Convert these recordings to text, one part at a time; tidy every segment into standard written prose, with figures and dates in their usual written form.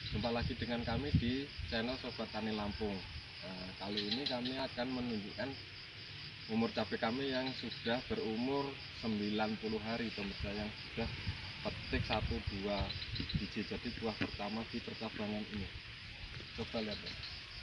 Jumpa lagi dengan kami di channel Sobat Tani Lampung. Kali ini kami akan menunjukkan umur cabai kami yang sudah berumur 90 hari, pemirsa, yang sudah petik 1-2 biji. Jadi buah pertama di percabangan ini. Coba lihat ya.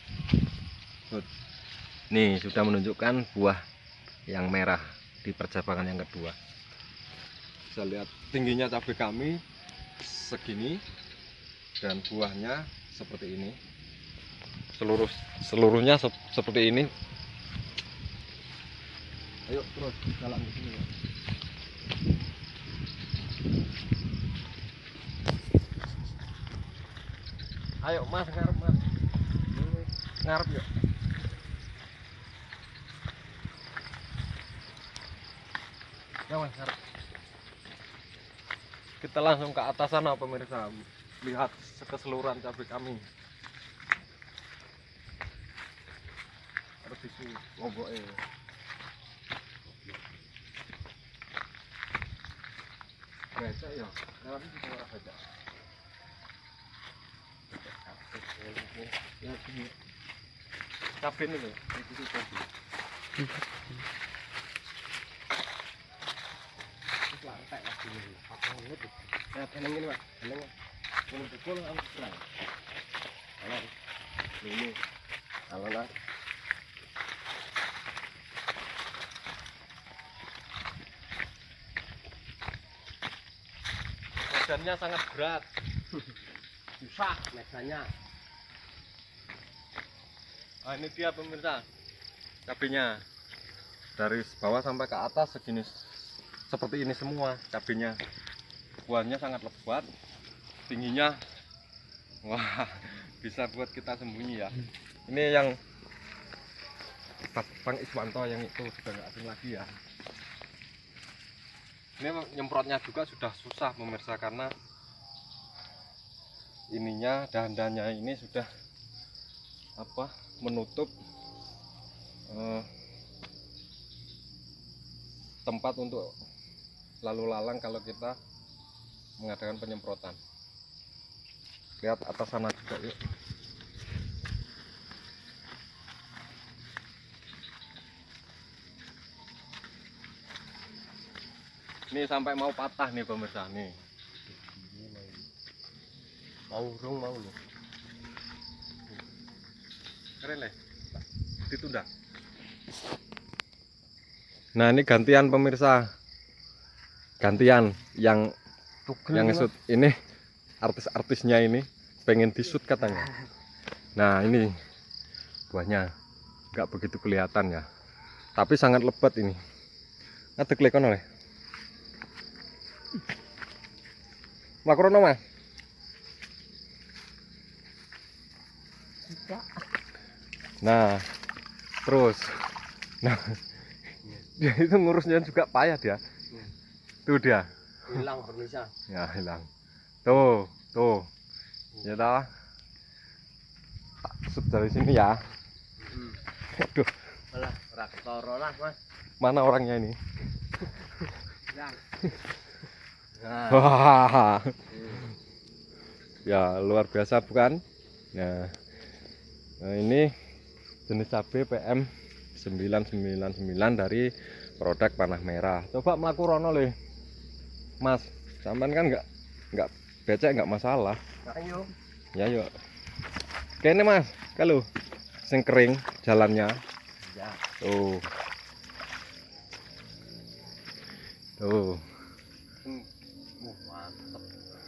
Nih sudah menunjukkan buah yang merah di percabangan yang kedua. Bisa lihat tingginya cabai kami segini dan buahnya seperti ini. Seluruhnya seperti ini. Ayo terus jalan ke sini ya. Ayo Mas, ngarep Mas. Ngarep yuk. Ya Mas, ngarep. Kita langsung ke atas sana pemirsa. Lihat keseluruhan cabai kami. Harus isi ngoboknya. Baca ya, lewat ini bisa orang baca. Cabai ini loh, itu cabai. Itu lantai lagi ini. Apa ini tuh? Lihat ini Mas, ini pukul harus terang. Alah, ini, alah. Medannya sangat berat, susah medannya. Nah, ini dia pemirsa cabenya, dari bawah sampai ke atas segini, seperti ini semua cabenya. Buahnya sangat lebat, tingginya, wah, bisa buat kita sembunyi ya. Ini yang Bang Iswanto yang itu sudah nggak asing lagi ya. Ini nyemprotnya juga sudah susah pemirsa, karena ininya dahan-dahannya ini sudah menutup tempat untuk lalu lalang kalau kita mengadakan penyemprotan. Lihat atas sana juga yuk. Ini sampai mau patah nih pemirsa nih. Mau urung mau loh. Keren deh. Ditunda. Nah, ini gantian pemirsa. Gantian yang shoot ini, artis-artisnya ini pengen di-shoot katanya. Nah, ini buahnya nggak begitu kelihatan ya. Tapi sangat lebat ini. Ngadeg lekon oleh. Makrono Mas. Nah, terus, nah, dia itu ngurusnya juga payah dia. Tuh dia. Hilang pemirsa. Ya hilang. Tuh. Ya dah. Tak shoot dari sini ya. Aduh. Alah, raktoro lah Mas. Mana orangnya ini? Nah. Wah. Ya luar biasa bukan? Nah, ini jenis cabai PM 999 dari produk Panah Merah. Coba melaku rono le, Mas. Sampean kan nggak becek nggak masalah. Ayo. Ya yuk. Kene Mas, kalau sing kering jalannya. Ya. Tuh. Tuh. Mantap.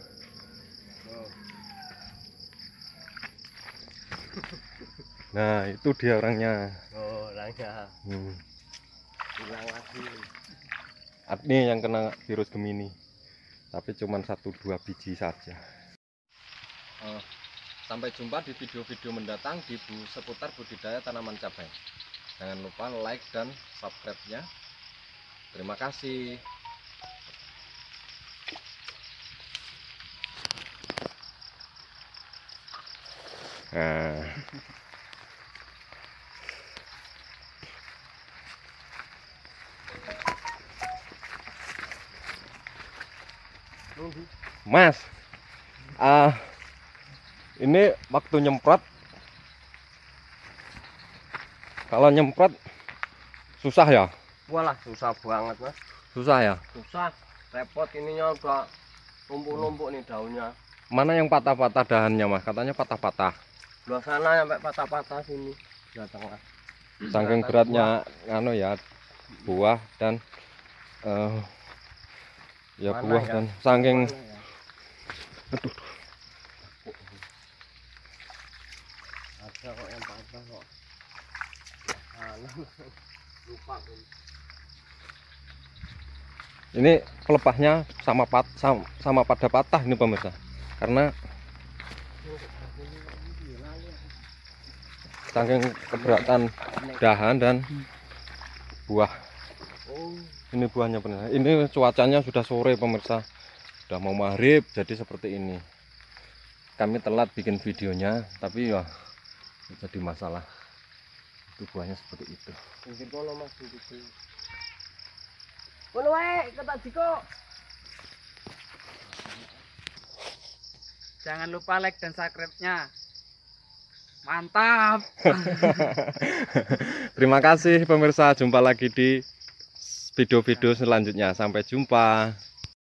Nah, itu dia orangnya. Oh, orangnya. Hilang lagi. Ini yang kena virus Gemini. Tapi cuma 1-2 biji saja. Sampai jumpa di video-video mendatang di seputar budidaya tanaman cabai. Jangan lupa like dan subscribe-nya. Terima kasih. Nah. Mas, Ini waktu nyemprot. Kalau nyemprot susah ya? Walah susah banget mas. Susah ya? Susah. Repot ininya udah numpuk-numpuk nih daunnya. Mana yang patah-patah dahannya mas? Katanya patah-patah. Belah sana sampai patah-patah sini. Belah tengah. Saking beratnya anu ya buah dan ya Mana buah ya? dan saking Mana ya? aduh Ada kok yang patah kok. Lupa ini. ini pelepahnya sama pada patah ini pemirsa, karena saking keberatan dahan dan buah. Oh, Ini buahnya pemirsa. Ini cuacanya sudah sore pemirsa, sudah mau maghrib, jadi seperti ini. Kami telat bikin videonya, tapi ya jadi masalah. Itu buahnya seperti itu. pinggir kono mas pinggir. Kono wae kata Jiko. Jangan lupa like dan subscribe-nya. Mantap. Terima kasih pemirsa, jumpa lagi di video-video selanjutnya. Sampai jumpa.